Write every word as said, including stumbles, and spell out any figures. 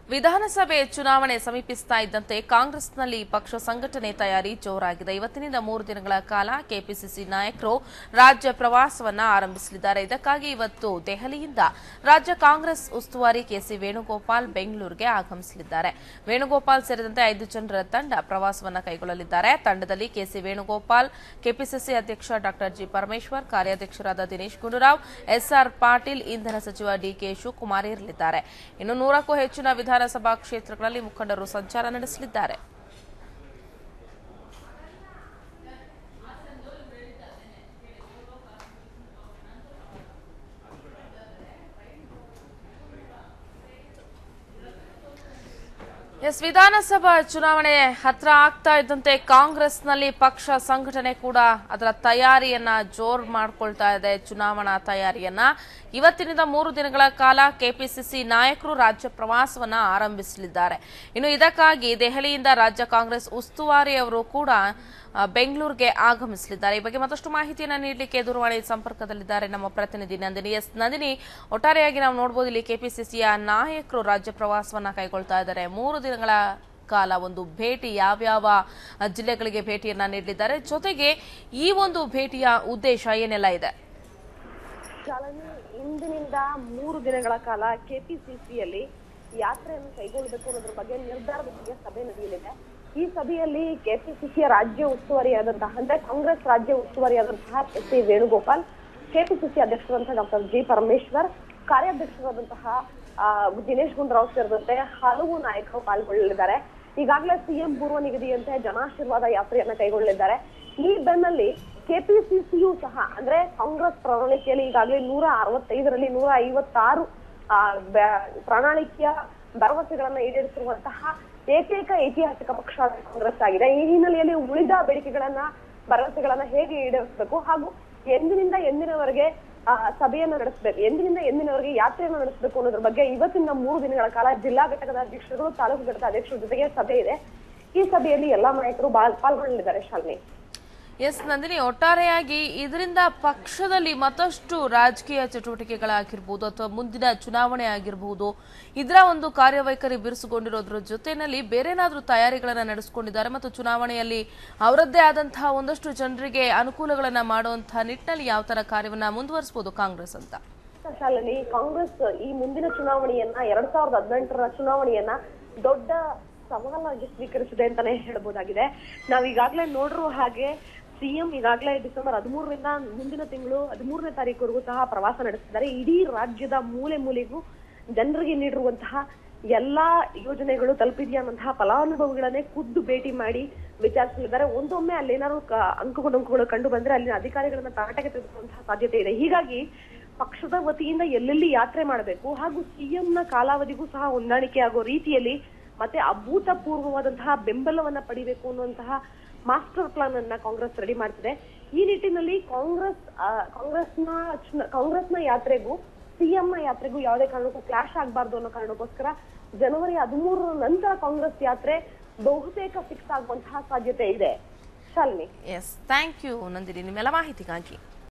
ವಿಧಾನಸಭೆ ಚುನಾವಣೆ ಸಮೀಪಿಸುತ್ತಾ ಇದ್ದಂತೆ ಕಾಂಗ್ರೆಸ್ನಲ್ಲಿ ಪಕ್ಷ ಸಂಘಟನೆ ತಯಾರಿ ಜೋರಾಗಿದೆ. ಇವತ್ತಿನಿಂದ ಮೂರು ದಿನಗಳ ಕಾಲ ಕೆಪಿಸಿಸಿ ನಾಯಕರು ರಾಜ್ಯ ಪ್ರವಾಸವನ್ನ ಆರಂಭಿಸಲಿದ್ದಾರೆ. ಇದಕ್ಕಾಗಿ ಇವತ್ತು ದೆಹಲಿಯಿಂದ ರಾಜ್ಯ ಕಾಂಗ್ರೆಸ್ ಉಸ್ತುವಾರಿ ಕೆಸಿ ವೇಣುಗೋಪಾಲ್ ಬೆಂಗಳೂರಿಗೆ ಆಗಮಿಸಲಿದ್ದಾರೆ. ವೇಣುಗೋಪಾಲ್ ಸೇರಿದಂತೆ ಐದು ಜನರ ತಂಡ ಪ್ರವಾಸವನ್ನ ಕೈಗೊಳ್ಳಲಿದ್ದಾರೆ. ತಂಡದಲ್ಲಿ ಕೆಸಿ ವೇಣುಗೋಪಾಲ್, ಕೆಪಿಸಿಸಿ ಅಧ್ಯಕ್ಷ ಡಾಕ್ಟರ್ ಜಿ ಪರಮೇಶ್ವರ್, ಕಾರ್ಯಾಧ್ಯಕ್ಷರಾದ ದಿನೇಶ್ ಗುಂಡೂರಾವ್, ಎಸ್ಆರ್ ಪಾಟೀಲ್, ಇಂಧನ ಸಚಿವ ಡಿಕೆ ಶಿವಕುಮಾರ್ ಇರಲಿದ್ದಾರೆ. ಇನ್ನು ನೂರಕ್ಕೂ ಹೆಚ್ಚಿನ ವಿಧಾನಸಭಾ ಕ್ಷೇತ್ರಗಳಲ್ಲಿ ಮುಖಂಡರು ಸಂಚಾರ ನಡೆಸಲಿದ್ದಾರೆ. ಎಸ್ ವಿಧಾನಸಭಾ ಚುನಾವಣೆ ಹತ್ರ ಆಗ್ತಾ ಇದ್ದಂತೆ ಕಾಂಗ್ರೆಸ್ನಲ್ಲಿ ಪಕ್ಷ ಸಂಘಟನೆ ಕೂಡ ಅದರ ತಯಾರಿಯನ್ನ ಜೋರ್ ಮಾಡ್ಕೊಳ್ತಾ ಇದೆ. ಚುನಾವಣಾ ತಯಾರಿಯನ್ನ ಇವತ್ತಿನಿಂದ ಮೂರು ದಿನಗಳ ಕಾಲ ಕೆಪಿಸಿಸಿ ನಾಯಕರು ರಾಜ್ಯ ಪ್ರವಾಸವನ್ನ ಆರಂಭಿಸಲಿದ್ದಾರೆ. ಇನ್ನು ಇದಕ್ಕಾಗಿ ದೆಹಲಿಯಿಂದ ರಾಜ್ಯ ಕಾಂಗ್ರೆಸ್ ಉಸ್ತುವಾರಿ ಅವರು ಕೂಡ ಬೆಂಗಳೂರಿಗೆ ಆಗಮಿಸಲಿದ್ದಾರೆ. ಈ ಬಗ್ಗೆ ಮತ್ತಷ್ಟು ಮಾಹಿತಿಯನ್ನು ನೀಡಲಿಕ್ಕೆ ದೂರವಾಣಿ ಸಂಪರ್ಕದಲ್ಲಿದ್ದಾರೆ ನಮ್ಮ ಪ್ರತಿನಿಧಿ ನಂದಿನಿ. ಎಸ್ ನಂದಿನಿ, ಒಟ್ಟಾರೆಯಾಗಿ ನಾವು ನೋಡಬಹುದು ಇಲ್ಲಿ ಕೆಪಿಸಿಸಿಯ ನಾಯಕರು ರಾಜ್ಯ ಪ್ರವಾಸವನ್ನ ಕೈಗೊಳ್ತಾ ಇದ್ದಾರೆ. ಮೂರು ದಿನಗಳ ಕಾಲ ಒಂದು ಭೇಟಿ, ಯಾವ್ಯಾವ ಜಿಲ್ಲೆಗಳಿಗೆ ಭೇಟಿಯನ್ನ ನೀಡಲಿದ್ದಾರೆ, ಜೊತೆಗೆ ಈ ಒಂದು ಭೇಟಿಯ ಉದ್ದೇಶ ಏನೆಲ್ಲ ಇದೆ? ಇಂದಿನಿಂದ ಮೂರು ದಿನಗಳ ಕಾಲ ಕೆಪಿಸಿಸಿಯಲ್ಲಿ ಯಾತ್ರೆಯನ್ನು ಕೈಗೊಳ್ಳಬೇಕು ಅನ್ನೋದ್ರ ಬಗ್ಗೆ ನಿರ್ಧಾರದ ಬಗ್ಗೆ ಸಭೆ ನಡೆಯಲಿದೆ. ಈ ಸಭೆಯಲ್ಲಿ ಕೆಪಿಸಿಸಿಯ ರಾಜ್ಯ ಉಸ್ತುವಾರಿಯಾದಂತಹ ಅಂದ್ರೆ ಕಾಂಗ್ರೆಸ್ ರಾಜ್ಯ ಉಸ್ತುವಾರಿಯಾದಂತಹ ಎಸ್ ಸಿ ವೇಣುಗೋಪಾಲ್, ಕೆಪಿಸಿಸಿ ಅಧ್ಯಕ್ಷರಾದಂತಹ ಡಾಕ್ಟರ್ ಜಿ ಪರಮೇಶ್ವರ್, ಕಾರ್ಯಾಧ್ಯಕ್ಷರಾದಂತಹ ದಿನೇಶ್ ಗುಂಡೂರಾವ್ ಸೇರಿದಂತೆ ಹಲವು ನಾಯಕರು ಪಾಲ್ಗೊಳ್ಳಲಿದ್ದಾರೆ. ಈಗಾಗಲೇ ಸಿಎಂ ಪೂರ್ವ ನಿಗದಿಯಂತೆ ಜನಾಶೀರ್ವಾದ ಯಾತ್ರೆಯನ್ನ ಕೈಗೊಳ್ಳಲಿದ್ದಾರೆ. ಈ ಬೆನ್ನಲ್ಲಿ ಕೆಪಿಸಿಸಿಯು ಸಹ ಅಂದ್ರೆ ಕಾಂಗ್ರೆಸ್ ಪ್ರಣಾಳಿಕೆಯಲ್ಲಿ ಈಗಾಗಲೇ ನೂರ ಅರವತ್ತೈದರಲ್ಲಿ ನೂರ ಐವತ್ತಾರು ಆ ಪ್ರಣಾಳಿಕೆಯ ಭರವಸೆಗಳನ್ನ ಈಡೇರಿಸಿರುವಂತಹ ಏಕೈಕ ಐತಿಹಾಸಿಕ ಪಕ್ಷ ಕಾಂಗ್ರೆಸ್ ಆಗಿದೆ. ಈ ಹಿನ್ನೆಲೆಯಲ್ಲಿ ಉಳಿದ ಬೇಡಿಕೆಗಳನ್ನ ಭರವಸೆಗಳನ್ನ ಹೇಗೆ ಈಡೇರಿಸಬೇಕು ಹಾಗೂ ಎಂದಿನಿಂದ ಎಂದಿನವರೆಗೆ ಆ ಸಭೆಯನ್ನ ನಡೆಸಬೇಕು, ಎಂದಿನಿಂದ ಎಂದಿನವರೆಗೆ ಯಾತ್ರೆಯನ್ನು ನಡೆಸಬೇಕು ಅನ್ನೋದ್ರ ಬಗ್ಗೆ ಇವತ್ತಿನ ಮೂರು ದಿನಗಳ ಕಾಲ ಜಿಲ್ಲಾ ಘಟಕದ ಅಧ್ಯಕ್ಷರು, ತಾಲೂಕು ಘಟಕದ ಅಧ್ಯಕ್ಷರ ಜೊತೆಗೆ ಸಭೆ ಇದೆ. ಈ ಸಭೆಯಲ್ಲಿ ಎಲ್ಲಾ ನಾಯಕರು ಪಾಲ್ಗೊಳ್ಳಲಿದ್ದಾರೆ. ಶಾಲಿನಿ. ಎಸ್ ನಂದಿನಿ, ಒಟ್ಟಾರೆಯಾಗಿ ಇದರಿಂದ ಪಕ್ಷದಲ್ಲಿ ಮತ್ತಷ್ಟು ರಾಜಕೀಯ ಚಟುವಟಿಕೆಗಳಾಗಿರ್ಬೋದು ಅಥವಾ ಮುಂದಿನ ಚುನಾವಣೆ ಆಗಿರಬಹುದು, ಇದರ ಒಂದು ಕಾರ್ಯವೈಖರಿ ಬಿರುಸುಗೊಂಡಿರೋದ್ರ ಜೊತೆಯಲ್ಲಿ ಬೇರೆನಾದ್ರೂ ತಯಾರಿಗಳನ್ನ ನಡೆಸಿಕೊಂಡಿದ್ದಾರೆ ಮತ್ತು ಚುನಾವಣೆಯಲ್ಲಿ ಅವರದ್ದೇ ಆದಂತಹ ಒಂದಷ್ಟು ಜನರಿಗೆ ಅನುಕೂಲಗಳನ್ನ ಮಾಡುವಂತಹ ನಿಟ್ಟಿನಲ್ಲಿ ಯಾವ ತರ ಕಾರ್ಯವನ್ನ ಮುಂದುವರಿಸಬಹುದು ಕಾಂಗ್ರೆಸ್ ಅಂತ? ಶಾಲಿನಿ, ಕಾಂಗ್ರೆಸ್ ಈ ಮುಂದಿನ ಚುನಾವಣೆಯನ್ನ ಎರಡ್ ಸಾವಿರದ ಹದಿನೆಂಟರ ಚುನಾವಣೆಯನ್ನ ದೊಡ್ಡ ಸವಾಲಾಗಿ ಸ್ವೀಕರಿಸಿದೆ ಅಂತಾನೆ ಹೇಳ್ಬೋದಾಗಿದೆ. ನಾವ್ ಈಗಾಗಲೇ ನೋಡಿರುವ ಹಾಗೆ ಸಿಎಂ ಈಗಾಗಲೇ ಡಿಸೆಂಬರ್ ಹದಿಮೂರರಿಂದ ಮುಂದಿನ ತಿಂಗಳು ಹದಿಮೂರನೇ ತಾರೀಕುವರೆಗೂ ಸಹ ಪ್ರವಾಸ ನಡೆಸಿದ್ದಾರೆ. ಇಡೀ ರಾಜ್ಯದ ಮೂಲೆ ಮೂಲೆಗೂ ಜನರಿಗೆ ನೀಡಿರುವಂತಹ ಎಲ್ಲಾ ಯೋಜನೆಗಳು ತಲುಪಿದೆಯಾ ಅನ್ನುವಂತಹ ಫಲಾನುಭವಿಗಳನ್ನೇ ಖುದ್ದು ಭೇಟಿ ಮಾಡಿ ವಿಚಾರಿಸಲಿದ್ದಾರೆ. ಒಂದೊಮ್ಮೆ ಅಲ್ಲೇನಾದ್ರು ಅಂಕುಗಳು ಅಂಕುಗಳು ಕಂಡು ಬಂದ್ರೆ ಅಲ್ಲಿನ ಅಧಿಕಾರಿಗಳನ್ನ ತರಾಟೆಗೆ ತೆಗೆದುಕೊಳ್ಳುವಂತಹ ಸಾಧ್ಯತೆ ಇದೆ. ಹೀಗಾಗಿ ಪಕ್ಷದ ವತಿಯಿಂದ ಎಲ್ಲೆಲ್ಲಿ ಯಾತ್ರೆ ಮಾಡಬೇಕು ಹಾಗೂ ಸಿಎಂನ ಕಾಲಾವಧಿಗೂ ಸಹ ಹೊಂದಾಣಿಕೆ ಆಗೋ ರೀತಿಯಲ್ಲಿ ಮತ್ತೆ ಅಭೂತಪೂರ್ವವಾದಂತಹ ಬೆಂಬಲವನ್ನ ಪಡಿಬೇಕು ಅನ್ನುವಂತಹ ಮಾಸ್ಟರ್ ಪ್ಲಾನ್ ಅನ್ನ ಕಾಂಗ್ರೆಸ್ ರೆಡಿ ಮಾಡ್ತಿದೆ. ಈ ನಿಟ್ಟಿನಲ್ಲಿ ಕಾಂಗ್ರೆಸ್ ಕಾಂಗ್ರೆಸ್ನ ಕಾಂಗ್ರೆಸ್ನ ಯಾತ್ರೆಗೂ ಸಿಎಂನ ಯಾತ್ರೆಗೂ ಯಾವುದೇ ಕಾರಣಕ್ಕೂ ಕ್ಲಾಶ್ ಆಗಬಾರ್ದು ಅನ್ನೋ ಕಾರಣಕ್ಕೋಸ್ಕರ ಜನವರಿ ಹದಿಮೂರರ ನಂತರ ಕಾಂಗ್ರೆಸ್ ಯಾತ್ರೆ ಬಹುತೇಕ ಫಿಕ್ಸ್ ಆಗುವಂತಹ ಸಾಧ್ಯತೆ ಇದೆ. Shalini. Yes, thank you Nandini ನಿಮ್ಮೆಲ್ಲ ಮಾಹಿತಿಗಾಗಿ.